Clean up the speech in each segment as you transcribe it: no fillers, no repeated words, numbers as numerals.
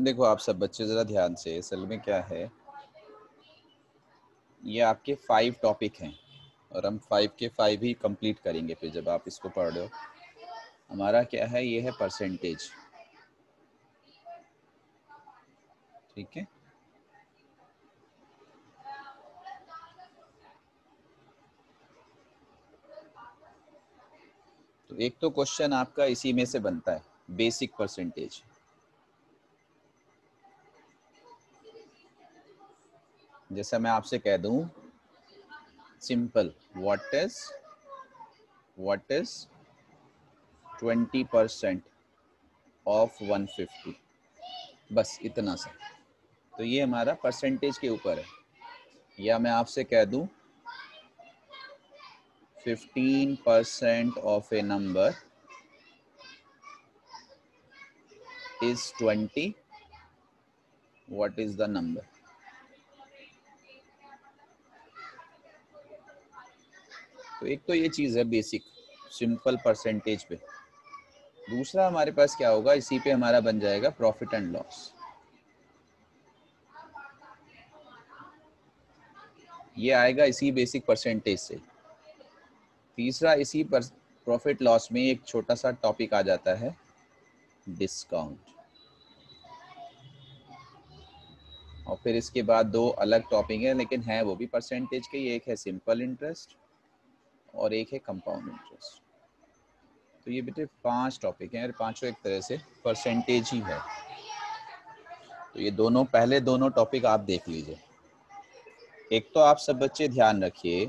देखो आप सब बच्चे ज़रा ध्यान से, असल में क्या है, ये आपके 5 टॉपिक हैं और हम 5 के 5 ही कंप्लीट करेंगे। फिर जब आप इसको पढ़ रहे हो, हमारा क्या है, ये है परसेंटेज। ठीक है, तो एक तो क्वेश्चन आपका इसी में से बनता है, बेसिक परसेंटेज। जैसा मैं आपसे कह दूं, सिंपल, व्हाट इज 20% ऑफ 150, बस इतना सा। तो ये हमारा परसेंटेज के ऊपर है। या मैं आपसे कह दूं 15% of a number is 20, what is the number? तो एक तो ये चीज़ है बेसिक सिंपल परसेंटेज पे। दूसरा हमारे पास क्या होगा, इसी पे हमारा बन जाएगा प्रॉफिट एंड लॉस। ये आएगा इसी बेसिक परसेंटेज से। तीसरा, इसी पर प्रॉफिट लॉस में एक छोटा सा टॉपिक आ जाता है, डिस्काउंट। और फिर इसके बाद 2 अलग टॉपिक है, लेकिन है वो भी परसेंटेज के ही। एक है सिंपल इंटरेस्ट और एक है कंपाउंड इंटरेस्ट। तो ये बेटे 5 टॉपिक हैं और पांचों एक तरह से परसेंटेज ही है। तो ये दोनों, पहले दोनों टॉपिक आप देख लीजिए। एक तो आप सब बच्चे ध्यान रखिए,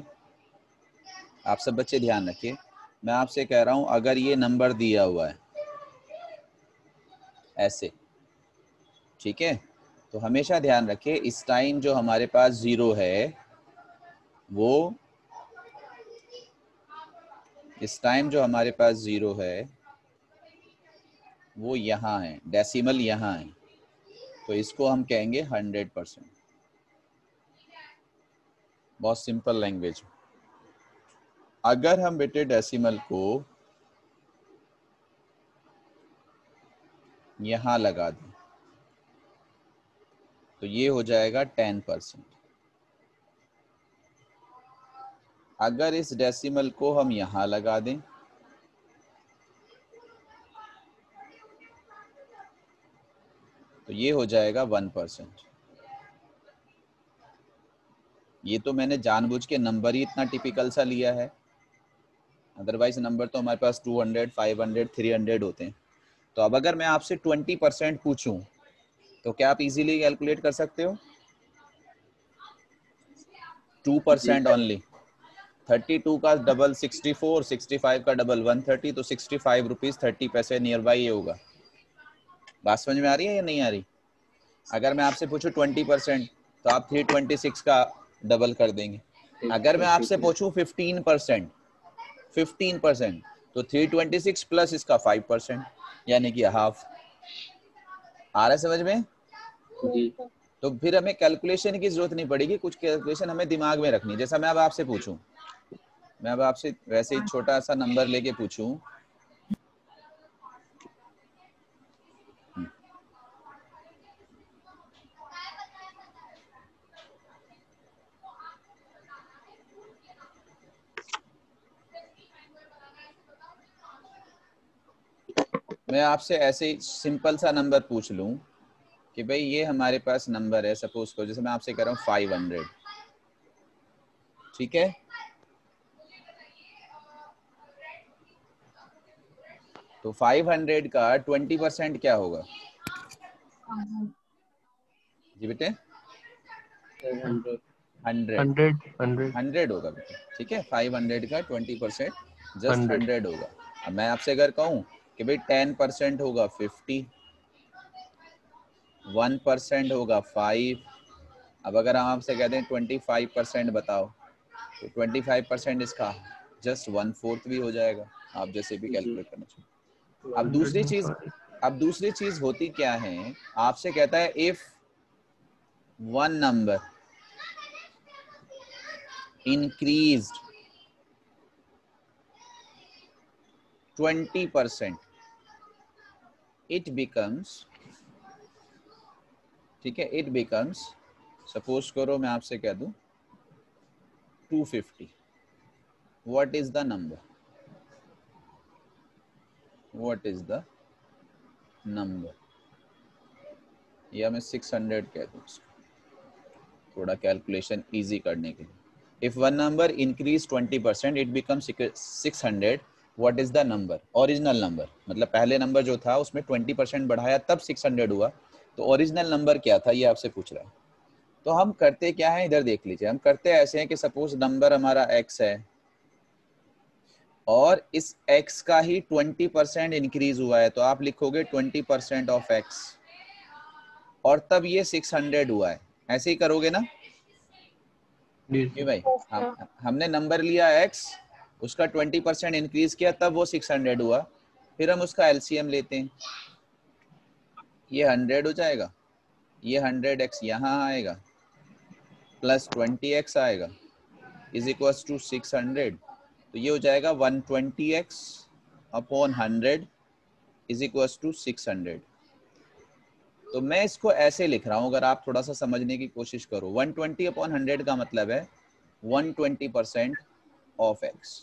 मैं आपसे कह रहा हूं, अगर ये नंबर दिया हुआ है ऐसे, ठीक है, तो हमेशा ध्यान रखिए इस टाइम जो हमारे पास 0 है, वो इस टाइम जो हमारे पास 0 है वो यहाँ है, डेसिमल यहाँ है, तो इसको हम कहेंगे 100%। बहुत सिंपल लैंग्वेज। अगर हम बेटे डेसिमल को यहाँ लगा दें तो ये हो जाएगा 10%। अगर इस डेसिमल को हम यहाँ लगा दें तो ये हो जाएगा 1%। ये तो मैंने जानबूझ के नंबर ही इतना टिपिकल सा लिया है, अदरवाइज नंबर तो हमारे पास 200, 500, 300 होते हैं। तो अब अगर मैं आपसे 20% पूछूं तो क्या आप इजीली कैलकुलेट कर सकते हो? 2% ओनली। 32 का डबल 64, 65 का डबल 130, तो 65 रुपीज 30 पैसे नियर बाई ये होगा। बात समझ में आ रही है या नहीं आ रही? अगर मैं आपसे पूछूं 20% तो आप 326 का डबल कर देंगे। अगर मैं आपसे पूछूं 15% तो 326 प्लस इसका 5%, यानी कि हाफ। आ रहा है समझ में? तो फिर हमें कैलकुलेशन की जरूरत नहीं पड़ेगी, कुछ कैलकुलेशन हमें दिमाग में रखनी। जैसा मैं अब आपसे पूछूं, मैं अब आपसे वैसे ही छोटा सा नंबर लेके पूछूं, मैं आपसे ऐसे ही सिंपल सा नंबर पूछ लूं कि भाई ये हमारे पास नंबर है, सपोज को, जैसे मैं आपसे कह रहा हूँ 500, ठीक है? तो 500 का 20% क्या होगा जी बेटे? 100 होगा बेटे, ठीक है। 500 का 20% जस्ट 100 होगा। अब मैं आपसे अगर कहूँ कि भाई 10% होगा 50, 1% होगा 5। अब अगर हम आपसे कहते हैं 25% बताओ, तो 25% इसका जस्ट 1/4 भी हो जाएगा, आप जैसे भी कैलकुलेट करना चाहिए। अब दूसरी चीज होती क्या है, आपसे कहता है if one number increased 20%, it becomes ठीक है, इट बिकम्स, सपोज करो मैं आपसे कह दूं 250, what is the number, what is the number, या मैं 600 कह दूं इसको थोड़ा कैलकुलेशन इजी करने के लिए। If one number increase 20% it becomes 600, what is the number, original number, मतलब पहले नंबर जो था उसमें 20% बढ़ाया तब 600 हुआ, तो ओरिजिनल नंबर क्या था ये आपसे पूछ रहा है। तो हम करते क्या है, इधर देख लीजिए, हम करते ऐसे हैं कि सपोज नंबर हमारा x है और इस x का ही 20% इंक्रीज हुआ है, तो आप लिखोगे 20% ऑफ x, और तब ये 600 हुआ है, ऐसे ही करोगे ना जी भाई। हमने नंबर लिया x, उसका 20% इंक्रीज किया तब वो 600 हुआ, फिर हम उसका एलसीएम लेते हैं, ये 100 हो जाएगा, ये 100x यहाँ आएगा प्लस 20x आएगा इज इक्वल टू 600, तो ये हो जाएगा 120x upon 100 is equal to 600। तो मैं इसको ऐसे लिख रहा हूँ, अगर आप थोड़ा सा समझने की कोशिश करो, 120 अपॉन 100 का मतलब है 120% ऑफ x।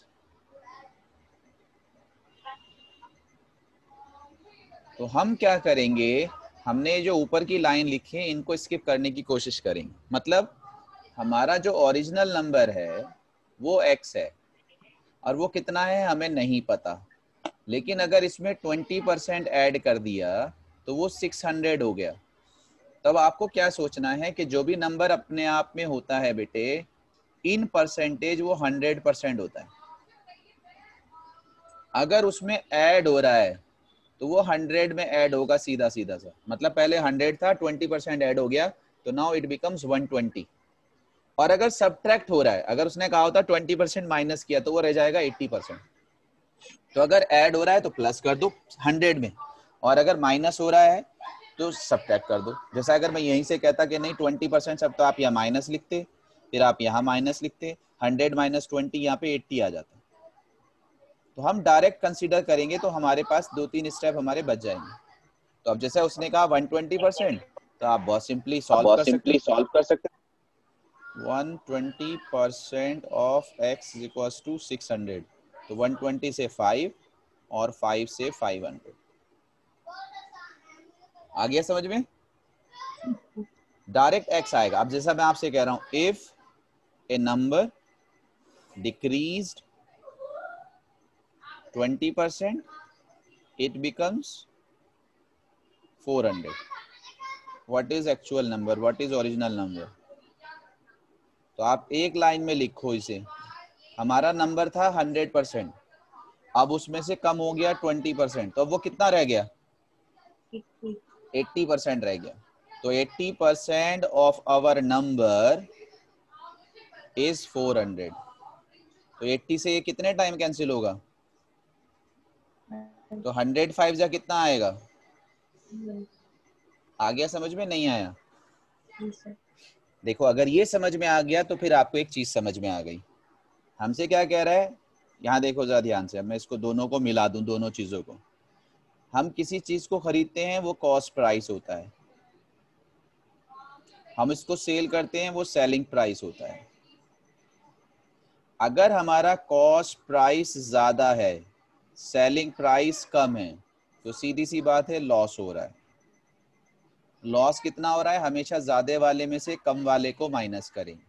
तो हम क्या करेंगे, हमने जो ऊपर की लाइन लिखी है इनको स्किप करने की कोशिश करेंगे, मतलब हमारा जो ओरिजिनल नंबर है वो x है और वो कितना है हमें नहीं पता, लेकिन अगर इसमें 20% ऐड कर दिया तो वो 600 हो गया। तब आपको क्या सोचना है कि जो भी नंबर अपने आप में होता है बेटे, इन परसेंटेज वो 100% होता है। अगर उसमें ऐड हो रहा है तो वो 100 में ऐड होगा सीधा सीधा सा, मतलब पहले 100 था 20% ऐड हो गया तो नाउ इट बिकम्स 120। और अगर सब्ट्रैक्ट हो रहा है, अगर उसने कहा होता 20% माइनस किया तो वो रह जाएगा 80%। तो अगर ऐड हो रहा है तो प्लस कर दो 100 में, और अगर माइनस हो रहा है तो सब्ट्रैक्ट कर दो। जैसा अगर मैं यहीं से कहता कि नहीं 20% सब, तो आप यहाँ माइनस लिखते, फिर आप यहाँ माइनस लिखते, 100 माइनस 20 यहाँ पे 80 आ जाता। तो हम डायरेक्ट कंसीडर करेंगे तो हमारे पास 2-3 स्टेप हमारे बच जाएंगे। तो अब जैसे उसने कहा 120%, तो आप बहुत सिंपली सॉल्व कर सकते हो। 120% of x is equal to 600, तो 120 से 5 और 5 से 500 आ गया समझ में, डायरेक्ट x आएगा। अब जैसा मैं आपसे कह रहा हूं, if a number decreased 20% it becomes 400, what is actual number, what is original number। तो आप एक लाइन में लिखो इसे, हमारा नंबर था 100%, अब उसमें से कम हो गया 20%, तो अब वो कितना रह गया 80% रह गया। तो 80% ऑफ आवर नंबर इज 400। तो 80 से ये कितने टाइम कैंसिल होगा, तो 105 जा कितना आएगा, आ गया समझ में, नहीं आया। देखो अगर ये समझ में आ गया तो फिर आपको एक चीज समझ में आ गई, हमसे क्या कह रहा है, यहाँ देखो जरा ध्यान से, अब मैं इसको दोनों को मिला दूं, दोनों चीजों को। हम किसी चीज को खरीदते हैं वो कॉस्ट प्राइस होता है, हम इसको सेल करते हैं वो सेलिंग प्राइस होता है। अगर हमारा कॉस्ट प्राइस ज्यादा है, सेलिंग प्राइस कम है, तो सीधी सी बात है लॉस हो रहा है। लॉस कितना हो रहा है, हमेशा ज्यादा वाले में से कम वाले को माइनस करेंगे।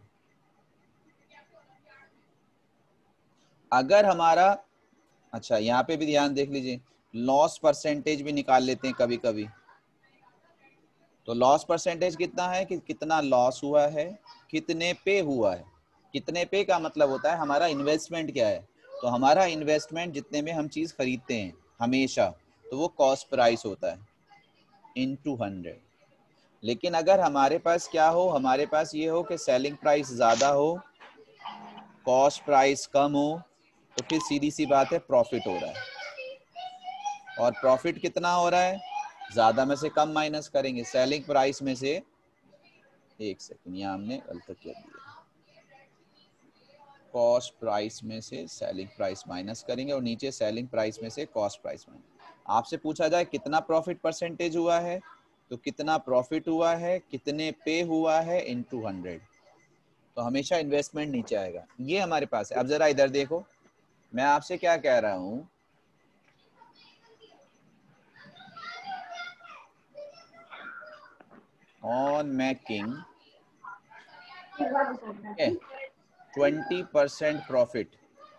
अगर हमारा, अच्छा यहाँ पे भी ध्यान देख लीजिए, लॉस परसेंटेज भी निकाल लेते हैं कभी कभी। तो लॉस परसेंटेज कितना है कि कितना लॉस हुआ है, कितने पे हुआ है। कितने पे का मतलब होता है हमारा इन्वेस्टमेंट क्या है, तो हमारा इन्वेस्टमेंट जितने में हम चीज खरीदते हैं हमेशा, तो वो कॉस्ट प्राइस होता है इनटू 100। लेकिन अगर हमारे पास क्या हो, हमारे पास ये हो कि सेलिंग प्राइस ज्यादा हो, कॉस्ट प्राइस कम हो, तो फिर सीधी सी बात है प्रॉफिट हो रहा है। और प्रॉफिट कितना हो रहा है, ज्यादा में से कम माइनस करेंगे, सेलिंग प्राइस में से, एक सेकंड यहाँ हमने गलत कर दिया, कॉस्ट प्राइस में से सेलिंग प्राइस माइनस करेंगे और नीचे सेलिंग प्राइस में से कॉस्ट प्राइस माइनस। आपसे पूछा जाए कितना प्रॉफिट परसेंटेज हुआ है, तो कितना प्रॉफिट हुआ है, कितने पे हुआ है, इनटू 100। तो हमेशा इन्वेस्टमेंट नीचे आएगा। ये हमारे पास है। अब जरा इधर देखो, मैं आपसे क्या कह रहा हूं, on making 20% profit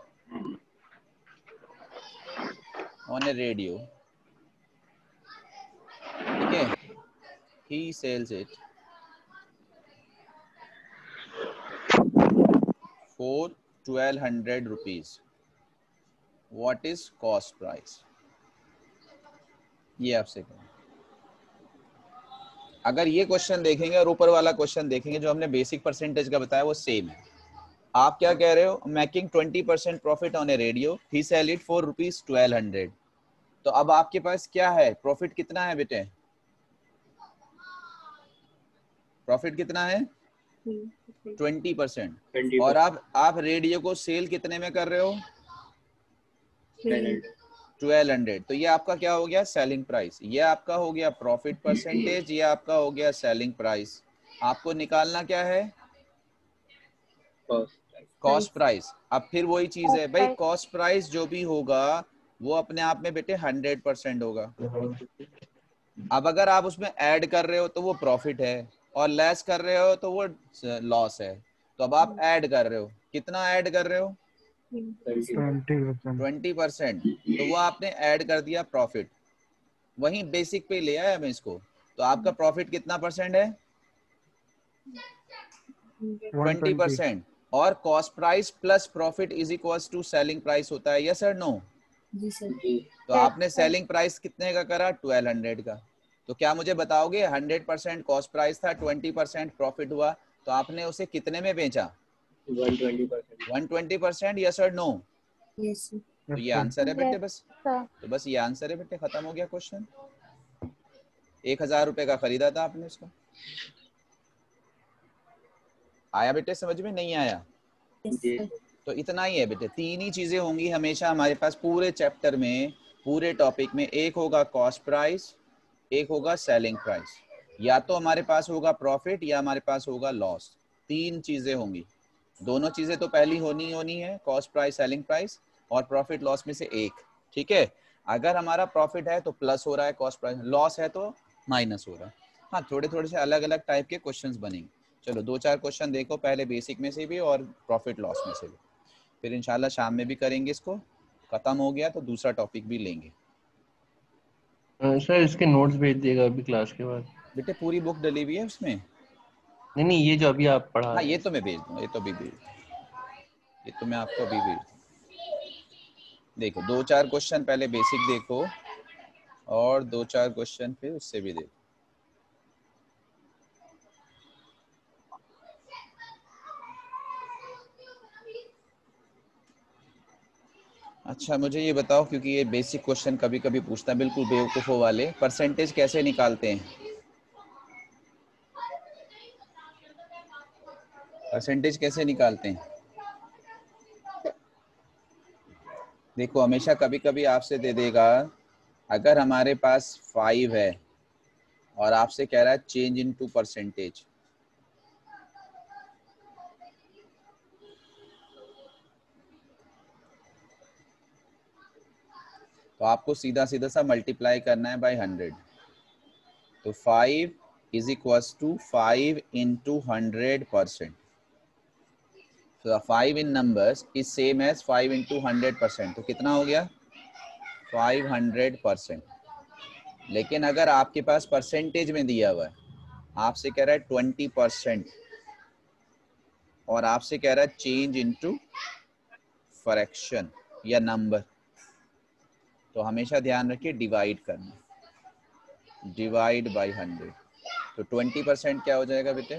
on a radio, ठीक है, he sells it for 1200 rupees. What is cost price? ये आपसे कहूँ। अगर ये क्वेश्चन देखेंगे और ऊपर वाला क्वेश्चन देखेंगे जो हमने बेसिक परसेंटेज का बताया वो सेम है। आप क्या कह रहे हो, making 20% profit on a radio, he sell it for rupees 1200। तो अब आपके पास क्या है, प्रॉफिट कितना है बेटे, प्रॉफिट कितना है 20%। और आप रेडियो को सेल कितने में कर रहे हो, 1200। तो ये आपका क्या हो गया, सेलिंग प्राइस। ये आपका हो गया प्रॉफिट परसेंटेज, ये आपका हो गया सेलिंग प्राइस। आपको निकालना क्या है, कॉस्ट प्राइस। अब फिर वही चीज है भाई, कॉस्ट प्राइस जो भी होगा वो अपने आप में बेटे 100% होगा। अब अगर आप उसमें ऐड कर रहे हो तो वो प्रॉफिट है, और लेस कर रहे हो तो वो लॉस है। तो अब आप ऐड कर रहे हो, कितना ऐड कर रहे हो, 20%। तो वो आपने ऐड कर दिया प्रॉफिट, वहीं बेसिक पे ले आया मैं इसको। तो आपका प्रॉफिट कितना परसेंट है, 20%। और cost price plus profit is equal to selling price होता है, यस और नो। जी सर। तो आपने सेलिंग प्राइस कितने का करा, 1200 का। तो क्या मुझे बताओगे, 100% कॉस्ट प्राइस था, 20% प्रॉफिट हुआ, तो आपने उसे कितने में बेचा, 120%, यस और नो। यस तो ये आंसर है बेटे, बस। तो बस ये आंसर है बेटे, खत्म हो गया क्वेश्चन। 1000 रुपए का खरीदा था आपने उसको। आया बेटे समझ में, नहीं आया? सर। तो इतना ही है बेटे, तीन ही चीजें होंगी हमेशा हमारे पास पूरे चैप्टर में, पूरे टॉपिक में। एक होगा कॉस्ट प्राइस, एक होगा सेलिंग प्राइस। या तो हमारे पास होगा प्रॉफिट या हमारे पास होगा लॉस। तीन चीजें होंगी। दोनों चीजें तो पहली होनी है, कॉस्ट प्राइस सेलिंग प्राइस, और प्रॉफिट लॉस में से एक। ठीक है, अगर हमारा प्रॉफिट है तो प्लस हो रहा है कॉस्ट प्राइस, लॉस है तो माइनस हो रहा है। हाँ, थोड़े थोड़े से अलग अलग टाइप के क्वेश्चंस बनेंगे। चलो 2-4 क्वेश्चन देखो, पहले बेसिक में से भी और प्रॉफिट लॉस में से भी। फिर इंशाल्लाह शाम में भी करेंगे इसको, खत्म हो गया तो दूसरा टॉपिक भी लेंगे। सर इसके नोट्स भेज दिएगा अभी क्लास के बाद। बेटे पूरी बुक डली हुई है उसमें। नहीं नहीं, ये जो अभी आप पढ़ा हाँ रहे ये हैं। तो मैं भेज दूँ, ये तो भी भेज दूँ, ये तो मैं आपको अभी भेज दूँ। देखो 2-4 क्वेश्चन पहले बेसिक देखो, और 2-4 क्वेश्चन फिर उससे भी देखो। अच्छा मुझे ये बताओ, क्योंकि ये बेसिक क्वेश्चन कभी कभी पूछता है, बिल्कुल बेवकूफ़ों वाले, परसेंटेज कैसे निकालते हैं, परसेंटेज कैसे निकालते हैं? देखो हमेशा कभी कभी आपसे दे देगा, अगर हमारे पास 5 है और आपसे कह रहा है चेंज इन टू परसेंटेज, तो आपको सीधा सीधा सा मल्टीप्लाई करना है बाय 100। तो 5 is equal to 5 into 100%। So 5 in numbers is same as 5 into 100%। तो कितना हो गया, 500%। लेकिन अगर आपके पास परसेंटेज में दिया हुआ है, आपसे कह रहा है 20%, और आपसे कह रहा है चेंज इनटू फ्रैक्शन या नंबर, तो हमेशा ध्यान रखिए डिवाइड करना, डिवाइड बाय 100। तो 20% क्या हो जाएगा बेटे,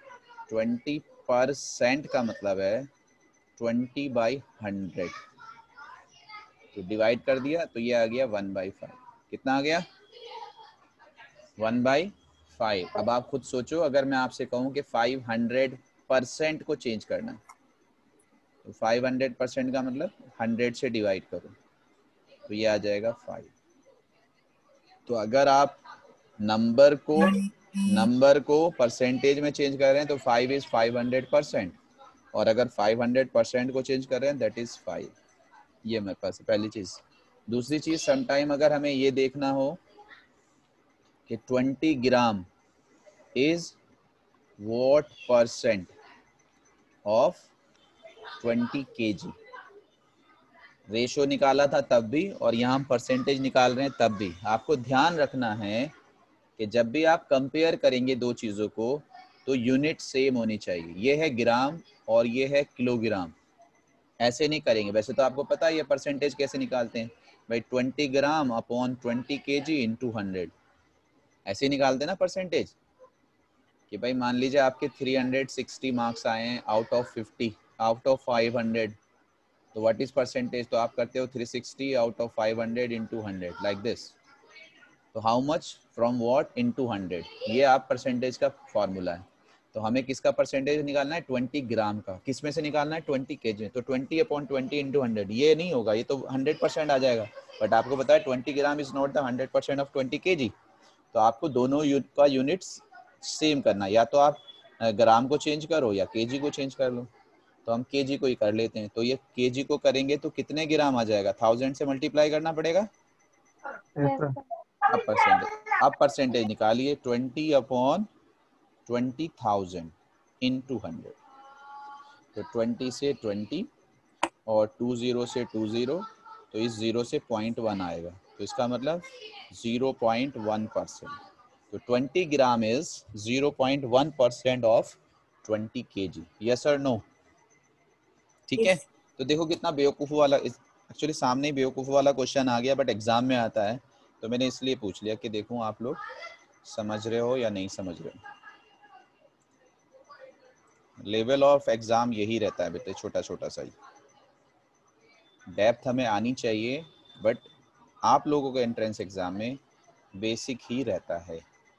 20% का मतलब है 20/100। तो डिवाइड कर दिया तो ये आ गया 1/5। कितना आ गया, 1/5। अब आप खुद सोचो, अगर मैं आपसे कहूँ कि 500% को चेंज करना, तो 500% का मतलब 100 से डिवाइड करो, तो ये आ जाएगा 5। तो अगर आप नंबर को परसेंटेज में चेंज कर रहे हैं तो 5 इज 500%, और अगर 500% को चेंज कर रहे हैं दैट इज 5। ये मेरे पास पहली चीज। दूसरी चीज, समटाइम अगर हमें ये देखना हो कि 20 gram is what percent of 20 kg, रेशो निकाला था तब भी और यहाँ हम परसेंटेज निकाल रहे हैं तब भी। आपको ध्यान रखना है कि जब भी आप कंपेयर करेंगे दो चीज़ों को तो यूनिट सेम होनी चाहिए। ये है ग्राम और ये है किलोग्राम, ऐसे नहीं करेंगे। वैसे तो आपको पता है ये परसेंटेज कैसे निकालते हैं भाई, 20 ग्राम अपॉन 20 kg इंटू 100, ऐसे निकालते हैं ना परसेंटेज। कि भाई मान लीजिए आपके 360 मार्क्स आए हैं आउट ऑफ 50, आउट ऑफ 500, तो व्हाट इज परसेंटेज, तो आप करते हो 360 out of 500 into 100 like this. तो how much from what into 100, ये आप परसेंटेज का फॉर्मूला है। तो हमें किसका परसेंटेज निकालना है, 20 ग्राम का। किस में से निकालना है, 20 kg। तो 20 अपॉन 20 इंटू 100, ये नहीं होगा, ये तो 100% आ जाएगा। बट आपको पता है 20 gram is not the 100% of 20 kg। तो आपको दोनों का यूनिट्स सेम करना, या तो आप ग्राम को चेंज करो या केजी को चेंज कर लो। तो हम केजी को ही कर लेते हैं। तो ये केजी को करेंगे तो कितने ग्राम आ जाएगा, 1000 से मल्टीप्लाई करना पड़ेगा। अब परसेंटेज निकालिए, 20 अपॉन 20,000 इंटू 100। तो 20 से 20 और 20 से 20, तो इस 0 से 0.1 आएगा, तो इसका मतलब 0.1%। तो 20 gram is 0.1% of 20 kg। Yes और नो? ठीक है। Yes. तो देखो कितना बेवकूफ़ वाला, एक्चुअली सामने ही बेवकूफ़ वाला क्वेश्चन आ गया, बट एग्जाम में आता है तो मैंने इसलिए पूछ लिया कि देखूं आप लोग समझ रहे हो या नहीं समझ रहे हो। लेवल ऑफ एग्जाम यही रहता है बेटे, छोटा छोटा सा ही। डेप्थ हमें आनी चाहिए, बट आप लोगों के एंट्रेंस एग्जाम में बेसिक ही रहता है।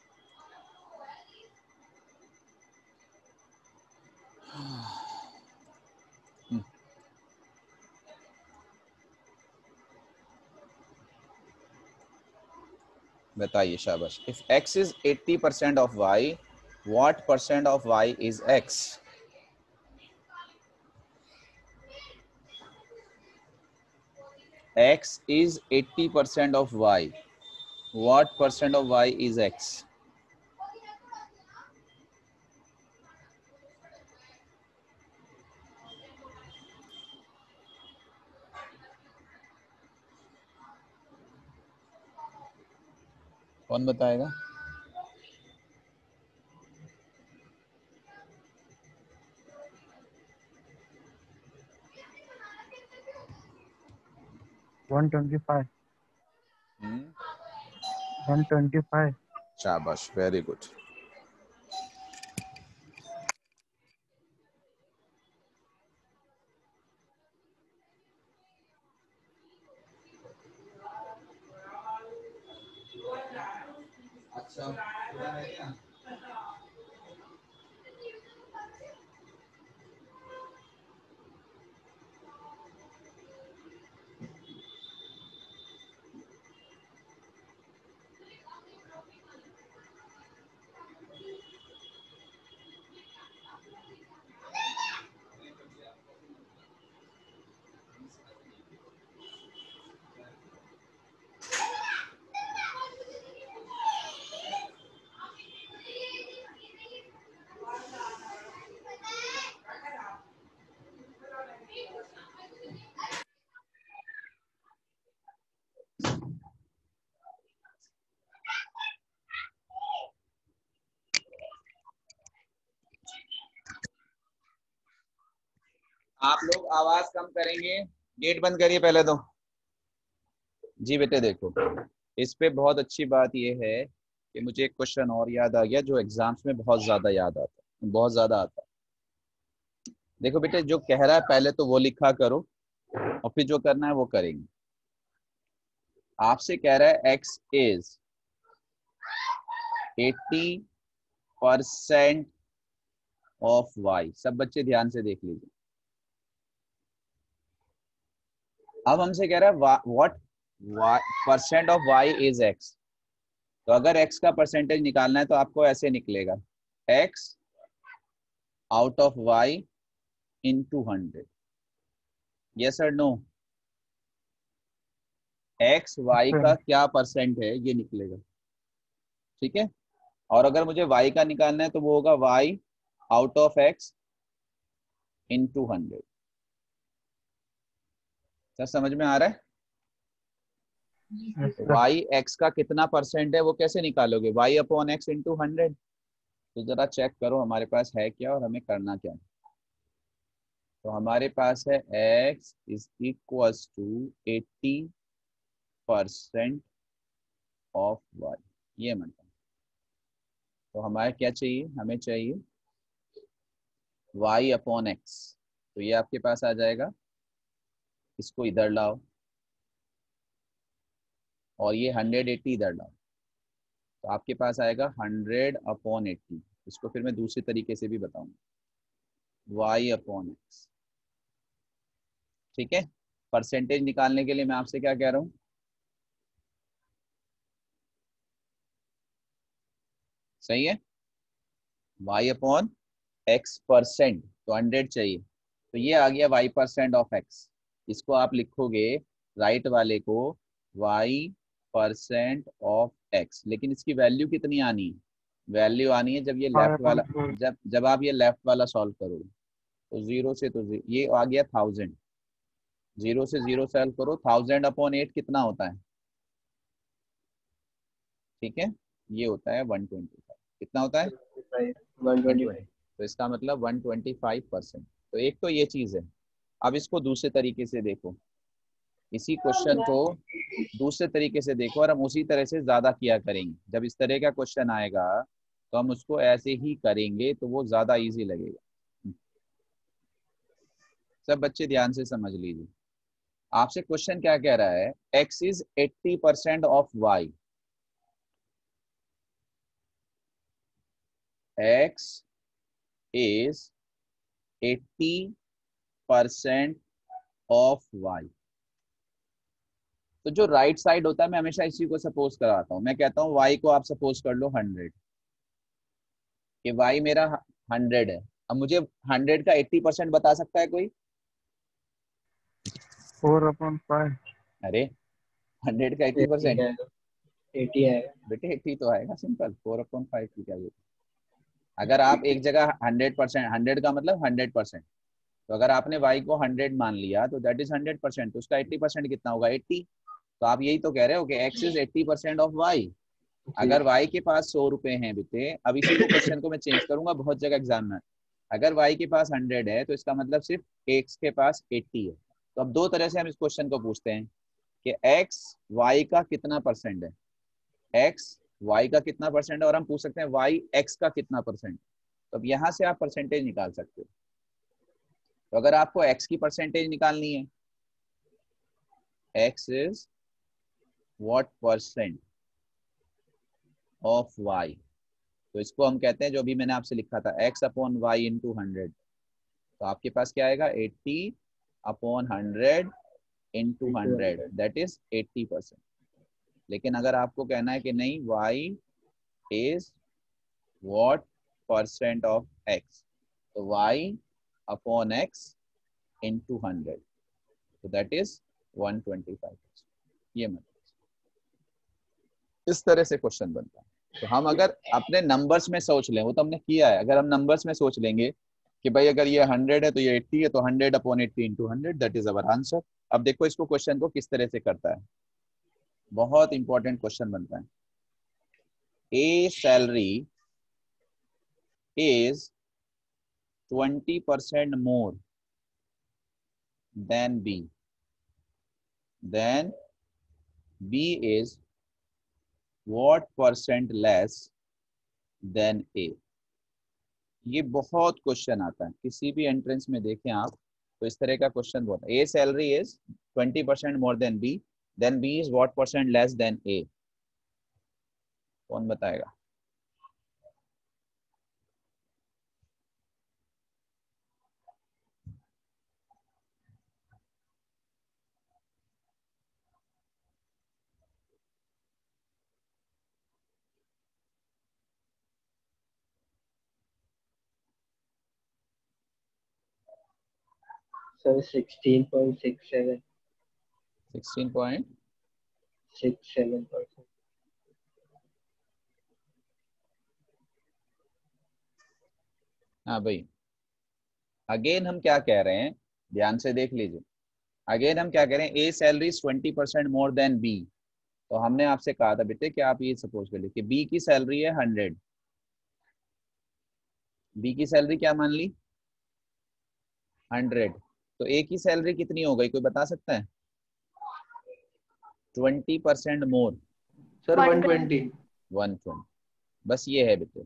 बताइए, शाबाश। इफ x is 80% of y, what percent of y is x? x is 80% of y, what percent of y is x? कौन बताएगा? $125. 125. शाबाश, वेरी गुड। अच्छा, आप लोग आवाज कम करेंगे, गेट बंद करिए पहले तो। जी बेटे देखो, इस पे बहुत अच्छी बात यह है कि मुझे एक क्वेश्चन और याद आ गया जो एग्जाम्स में बहुत ज्यादा याद आता है, बहुत ज्यादा आता है। देखो बेटे, जो कह रहा है पहले तो वो लिखा करो और फिर जो करना है वो करेंगे। आपसे कह रहा है x इज 80% ऑफ y। सब बच्चे ध्यान से देख लीजिए। अब हमसे कह रहा है what percent of y is x। तो अगर x का परसेंटेज निकालना है तो आपको ऐसे निकलेगा, x out of y into 100। Yes और नो? x y सर का क्या परसेंट है ये निकलेगा, ठीक है। और अगर मुझे y का निकालना है तो वो होगा y out of x into 100। Sir समझ में आ रहा है? यस तो सर y x का कितना परसेंट है वो कैसे निकालोगे, y अपॉन x into 100। तो जरा चेक करो हमारे पास है क्या और हमें करना क्या है। तो हमारे पास है x is equals to 80% of y, ये मतलब। तो हमारे क्या चाहिए, हमें चाहिए y अपॉन x। तो ये आपके पास आ जाएगा, इसको इधर लाओ और ये 180 इधर लाओ, तो आपके पास आएगा 100 अपॉन 80। इसको फिर मैं दूसरे तरीके से भी बताऊंगा, y अपॉन x, ठीक है। परसेंटेज निकालने के लिए मैं आपसे क्या कह रहा हूँ, सही है, y अपॉन x परसेंट, तो 100 चाहिए, तो ये आ गया y परसेंट ऑफ x। इसको आप लिखोगे राइट वाले को y परसेंट ऑफ x, लेकिन इसकी वैल्यू कितनी आनी है, वैल्यू आनी है जब ये फाइव लेफ्ट वाला, पॉइंट फोर जब जब आप ये लेफ्ट वाला सॉल्व करोगे तो जीरो से, तो ये आ गया 1000, जीरो से जीरो सॉल्व करो, 1000 अपॉन 8 कितना होता है, ठीक है, ये होता है 125। कितना होता है, 120। 125। तो इसका मतलब 125%। तो एक तो ये चीज है। अब इसको दूसरे तरीके से देखो, इसी क्वेश्चन को दूसरे तरीके से देखो और हम उसी तरह से ज्यादा किया करेंगे। जब इस तरह का क्वेश्चन आएगा तो हम उसको ऐसे ही करेंगे, तो वो ज्यादा इजी लगेगा। सब बच्चे ध्यान से समझ लीजिए, आपसे क्वेश्चन क्या कह रहा है, x is 80% of y, x is 80% of y। तो जो राइट साइड होता है, मैं हमेशा इसी को सपोज कराता हूँ। मैं कहता हूँ y को आप सपोज कर लो 100, कि y मेरा 100 है। अब मुझे 100 का 80% बता सकता है कोई? 4/5 अरे 100 का 80 80%, है, 80 है। बेटे 80 तो आएगा सिंपल, 4/5 की क्या जरूरत। अगर आप एक जगह 100%, 100 का मतलब 100%, तो अगर आपने y को 100 मान लिया तो दैट इज 100%, तो उसका 80% कितना होगा, 80। तो आप यही तो कह रहे हो कि x इज 80% ऑफ y। जी। अगर y के पास 100 रुपए हैं बेटे, अब इसी को क्वेश्चन को मैं चेंज करूंगा बहुत जगह एग्जाम में। अगर y के पास 100 है तो इसका मतलब सिर्फ x के पास 80 है। तो अब दो तरह से हम इस क्वेश्चन को पूछते हैं कि x y का कितना परसेंट है, x y का कितना परसेंट है, और हम पूछ सकते हैं y x का कितना परसेंट। तो अब यहाँ से आप परसेंटेज निकाल सकते हो। तो अगर आपको x की परसेंटेज निकालनी है, x is what percent of y, तो इसको हम कहते हैं, जो अभी मैंने आपसे लिखा था, x अपॉन वाई इंटू 100। तो आपके पास क्या आएगा, 80 अपॉन 100 इंटू 100, दैट इज 80%। लेकिन अगर आपको कहना है कि नहीं, y is what percent of x, तो y अपॉन x इंटू 100, तो दैट इज 125%। ये मतलब इस तरह से क्वेश्चन बनता है। तो हम अगर अपने नंबर्स में सोच लें, वो तो हमने किया है, अगर हम नंबर्स में सोच लेंगे कि भाई अगर ये 100 है तो ये 80 है, तो 100 upon 80 into 100, that is our answer. अब देखो इसको क्वेश्चन को किस तरह से करता है, बहुत इंपॉर्टेंट क्वेश्चन बनता है। A salary is 20% more than B, then B is what percent less than A. ये बहुत क्वेश्चन आता है, किसी भी एंट्रेंस में देखें आप तो इस तरह का क्वेश्चन बहुत है। A salary is 20% more than B is what percent less than A. कौन बताएगा? सर 16.67 16.67%। हाँ भाई, अगेन हम क्या कह रहे हैं, ध्यान से देख लीजिए। अगेन हम क्या कह रहे हैं, A salary is 20% more than B. तो हमने आपसे कहा था बेटे कि आप ये सपोज कर लीजिए कि बी की सैलरी है 100, बी की सैलरी क्या मान ली 100, तो ए की सैलरी कितनी हो गई, कोई बता सकता है? 20% मोर, सर 120। 120, बस ये है बेटे।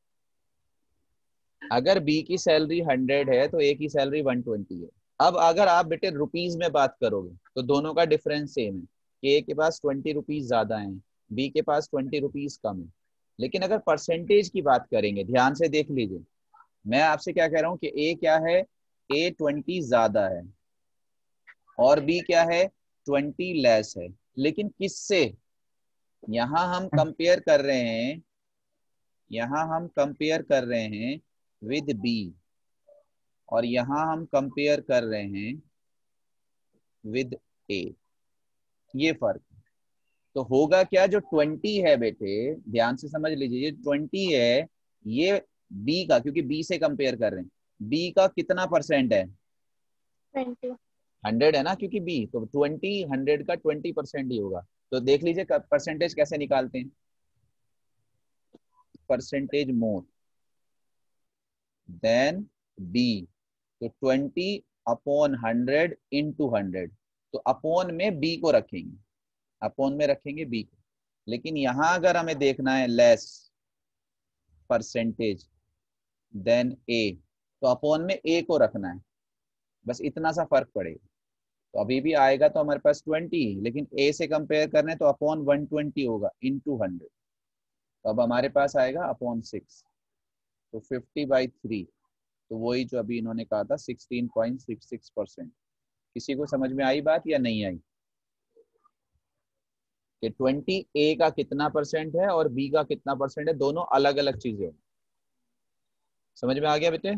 अगर बी की सैलरी 100 है तो ए की सैलरी 120 है। अब अगर आप बेटे रुपीज में बात करोगे तो दोनों का डिफरेंस सेम है कि ए के पास 20 रुपीज ज्यादा है, बी के पास 20 रुपीज कम है। लेकिन अगर परसेंटेज की बात करेंगे, ध्यान से देख लीजिए, मैं आपसे क्या कह रहा हूँ कि ए क्या है, ए 20 ज्यादा है और बी क्या है 20 लेस है। लेकिन किससे? यहां हम कंपेयर कर रहे हैं, यहां हम कंपेयर कर रहे हैं विद बी, और यहां हम कंपेयर कर रहे हैं विद ए। ये फर्क। तो होगा क्या, जो 20 है बेटे, ध्यान से समझ लीजिए, ये 20 है, ये बी का, क्योंकि बी से कंपेयर कर रहे हैं, बी का कितना परसेंट है 20। 100 है ना, क्योंकि बी तो 20, 100 का 20% ही होगा। तो देख लीजिए परसेंटेज कैसे निकालते हैं, परसेंटेज मोर देन बी, तो 20/100 इंटू 100, तो अपॉन में बी को रखेंगे, अपॉन में रखेंगे बी को। लेकिन यहां अगर हमें देखना है लेस परसेंटेज देन ए, तो अपॉन में ए को रखना है, बस इतना सा फर्क पड़ेगा। तो अभी भी आएगा तो हमारे पास 20, लेकिन ए से कंपेयर करने तो अपॉन 120 होगा इंटू 100, तो अब हमारे पास आएगा अपॉन 6, तो 50/3, तो वही जो अभी इन्होंने कहा था 16.66%। किसी को समझ में आई बात या नहीं आई कि 20 ए का कितना परसेंट है और बी का कितना परसेंट है, दोनों अलग अलग चीजें हैं। समझ में आ गया बेटे?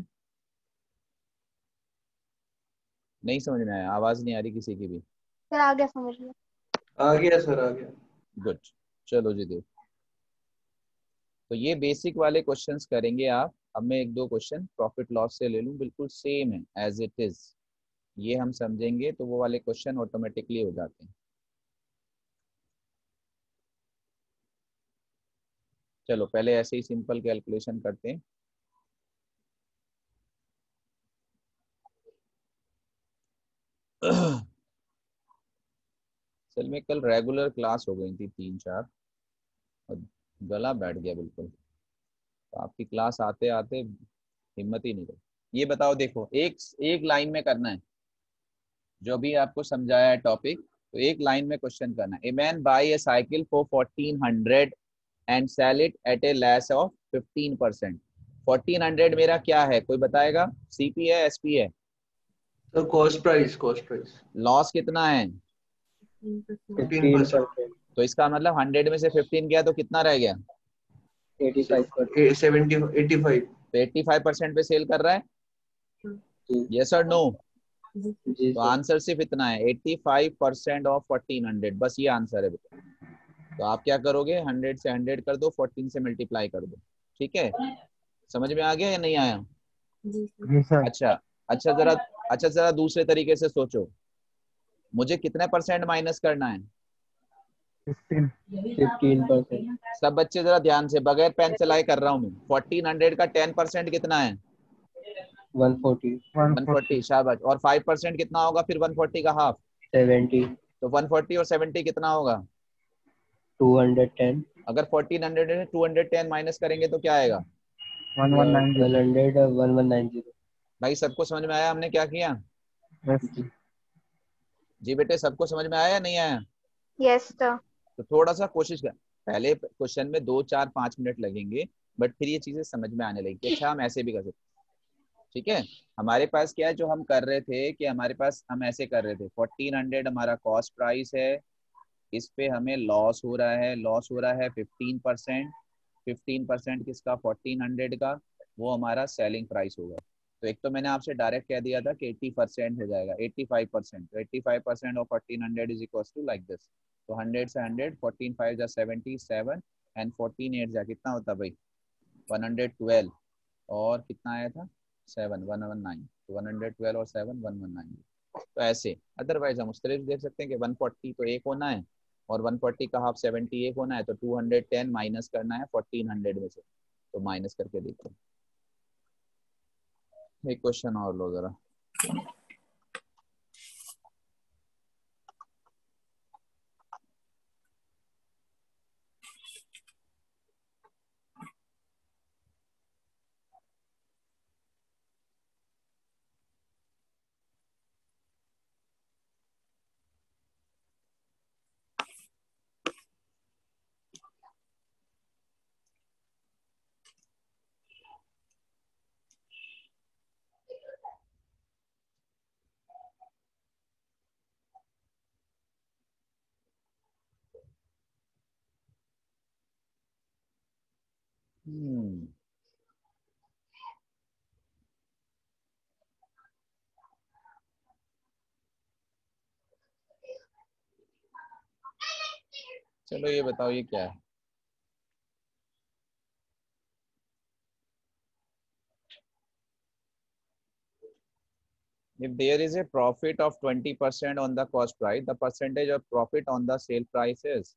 नहीं समझ में आया? आवाज नहीं आ रही किसी की भी? सर आ गया समझ में। आ गया सर, आ गया। गुड, चलो जी देखो। तो ये बेसिक वाले क्वेश्चंस करेंगे आप। अब मैं एक दो क्वेश्चन प्रॉफिट लॉस से ले लूं, बिल्कुल सेम है एज इट इज, ये हम समझेंगे तो वो वाले क्वेश्चन ऑटोमेटिकली हो जाते हैं। चलो पहले ऐसे ही सिंपल कैलकुलेशन करते हैं। चल में कल रेगुलर क्लास हो गई थी 3-4 और गला बैठ गया बिल्कुल, तो आपकी क्लास आते आते हिम्मत ही नहीं रही। ये बताओ, देखो एक एक लाइन में करना है जो भी आपको समझाया है टॉपिक, तो एक लाइन में क्वेश्चन करना है। A man buy a cycle for 1400 and sell it at a loss of 15%। 1400 मेरा क्या है, कोई बताएगा? सीपी है, एसपी है? Sir cost price, cost price loss कितना है? 15%। 15%, तो इसका मतलब 100 में से 15 गया तो कितना रह गया? 85%। 70, 85। तो 85% पे सेल कर रहा है, यस और नो? जी तो सर। आंसर सिर्फ इतना है, 85% ऑफ 1400, बस ये आंसर है बेटा। तो आप क्या करोगे, 100 से 100 कर दो, 14 से मल्टीप्लाई कर दो, ठीक है? समझ में आ गया या नहीं आया? जी सर। अच्छा, अच्छा जरा, अच्छा जरा दूसरे तरीके से सोचो, मुझे कितने परसेंट माइनस करना है? 15। 15%। सब बच्चे जरा ध्यान से, बगैर पेन चलाए कर रहा हूँ मैं। 1400 का 10% कितना है? 140। 140, शाबाश। और 5% कितना होगा फिर 140 का हाफ? 70। तो 140 और 70 कितना होगा? 210। अगर 1400 में 210 माइनस करेंगे तो क्या आएगा? 1190। 100 1190। भाई सबको समझ में आया हमने क्या किया? यस। जी बेटे, सबको समझ में आया या नहीं आया? Yes sir. तो थोड़ा सा कोशिश कर, पहले क्वेश्चन में 2-4-5 मिनट लगेंगे, बट फिर ये चीजें समझ में आने लगेगी। अच्छा हम ऐसे भी कर सकते, ठीक है? हमारे पास क्या है जो हम कर रहे थे कि हमारे पास हम ऐसे कर रहे थे, 1400 हमारा कॉस्ट प्राइस है, इस पे हमें लॉस हो रहा है, लॉस हो रहा है 15%। 15% किसका? 1400 का, वो हमारा सेलिंग प्राइस होगा। तो एक तो मैंने आपसे डायरेक्ट कह दिया था कि 80% हो जाएगा, 85%, तो 85% of 1400 is equal to like this. तो 100 से 100, 14 5 जा 77 एंड 14 8 जा कितना होता भाई 112, और कितना आया था 7 119, तो 112 और 7 119। तो ऐसे अदरवाइज हम उस तरह से देख सकते हैं कि 140 तो एक होना है और 140 का हाफ 70 एक होना है, तो 210 माइनस करना है 1400 में से, तो माइनस करके देखो। एक क्वेश्चन और लो जरा। चलो ये बताओ ये क्या है। If there is a profit of 20% on the cost price, the percentage of profit on the sale price is?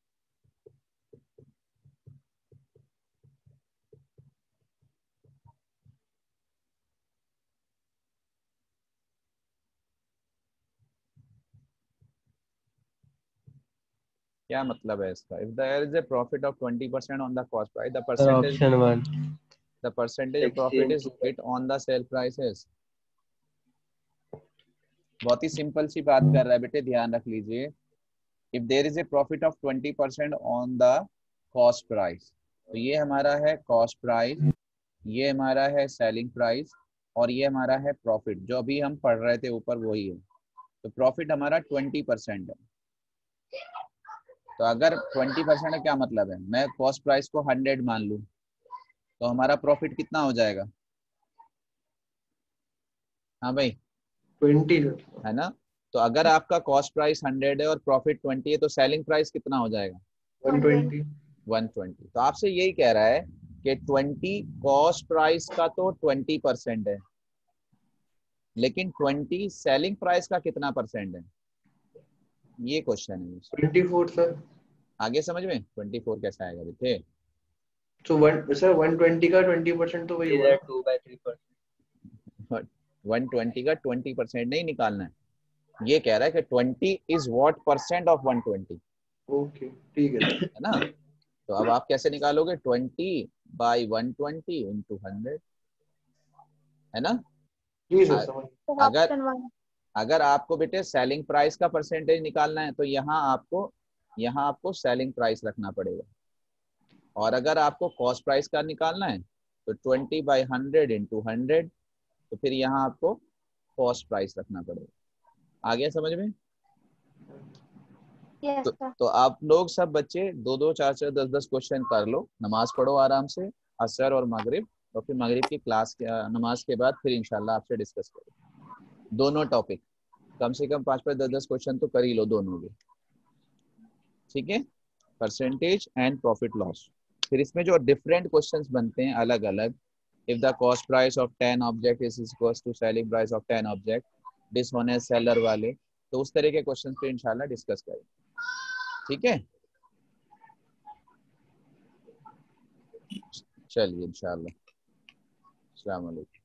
क्या मतलब है इसका? If there is a profit of 20% on the cost price, the Sir, percentage option 1. the percentage of profit is it on the sale price is? बहुत ही simple सी बात कर रहा है बेटे, ध्यान रख लीजिए। If there is a profit of 20% on the cost price, तो ये हमारा है cost price, ये हमारा है सेलिंग प्राइस, और ये हमारा है प्रॉफिट, जो अभी हम पढ़ रहे थे ऊपर वही है। तो प्रॉफिट हमारा 20% है। तो अगर 20% है क्या मतलब है, मैं कॉस्ट प्राइस को 100 मान लूं तो हमारा प्रॉफिट कितना हो जाएगा? हाँ भाई 20 है ना। तो अगर आपका कॉस्ट प्राइस 100 है और प्रॉफिट 20 है तो सेलिंग प्राइस कितना हो जाएगा? 120 120। तो आपसे यही कह रहा है कि 20 कॉस्ट प्राइस का तो 20% है, लेकिन 20 सेलिंग प्राइस का कितना परसेंट है, ये क्वेश्चन है। 24 सर। आगे समझ में 24 कैसा आएगा बेटे? तो सर 120 का 20% तो वही Is हुआ। at 2/3%. 120 का 20% नहीं निकालना है, ये कह रहा है कि 20 is what percent of 120, okay ठीक है सर। है ना। तो अब आप कैसे निकालोगे? 20 बाई 120 इंटू 100, है ना। जी सर अ- समझ। तो अगर ऑप्शन 1। अगर आपको बेटे सेलिंग प्राइस का परसेंटेज निकालना है तो यहाँ आपको सेलिंग प्राइस रखना पड़ेगा, और अगर आपको कॉस्ट प्राइस का निकालना है तो 20 बाई 100 इंटू 100, तो फिर यहाँ आपको कॉस्ट प्राइस रखना पड़ेगा। आ गया समझ में? Yes sir. तो आप लोग सब बच्चे 2-2 4-4 10-10 क्वेश्चन कर लो, नमाज पढ़ो आराम से, असर और मगरिब, और फिर मगरिब की क्लास नमाज के बाद फिर इंशाल्लाह आपसे डिस्कस करो दोनों टॉपिक। कम से कम 5-5 10-10 क्वेश्चन तो कर ही लो दोनों भी, ठीक है। Percentage and profit loss. फिर इसमें जो डिफरेंट क्वेश्चंस बनते हैं अलग अलग, if the cost price of 10 object is equal to selling price of 10 object, dishonest seller वाले, तो उस तरह के क्वेश्चंस पे इंशाल्लाह डिस्कस करें, ठीक है। चलिए इंशाल्लाह। अस्सलाम वालेकुम।